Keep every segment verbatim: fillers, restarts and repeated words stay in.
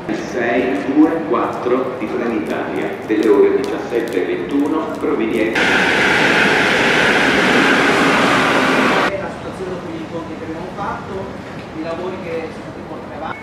sei due quattro di Trenitalia delle ore diciassette e ventuno proveniente. La situazione dopo gli incontri che abbiamo fatto, i lavori che sono stati portati avanti.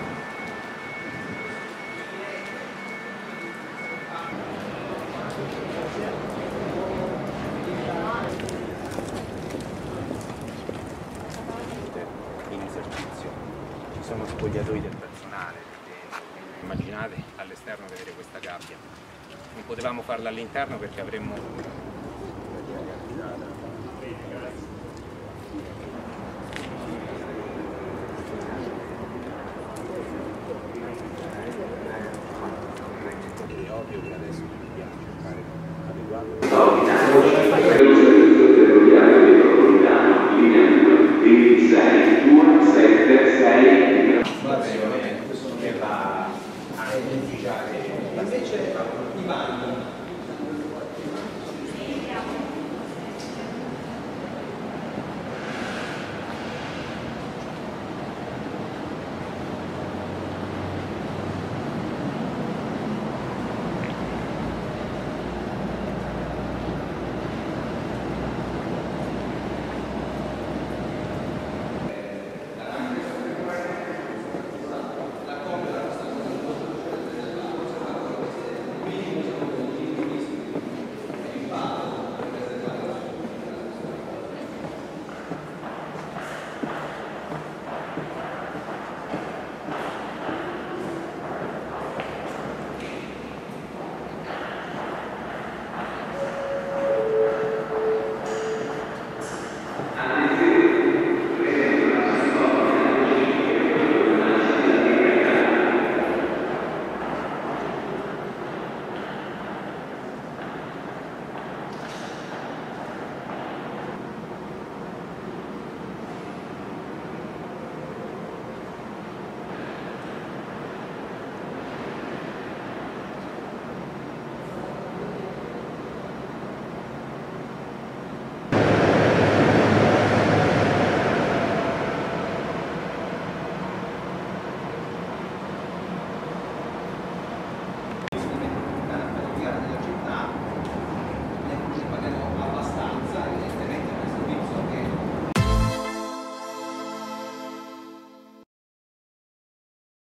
In esercizio ci sono spogliatoi del personale, perché immaginate all'esterno vedere questa gabbia. Non potevamo farla all'interno perché avremmo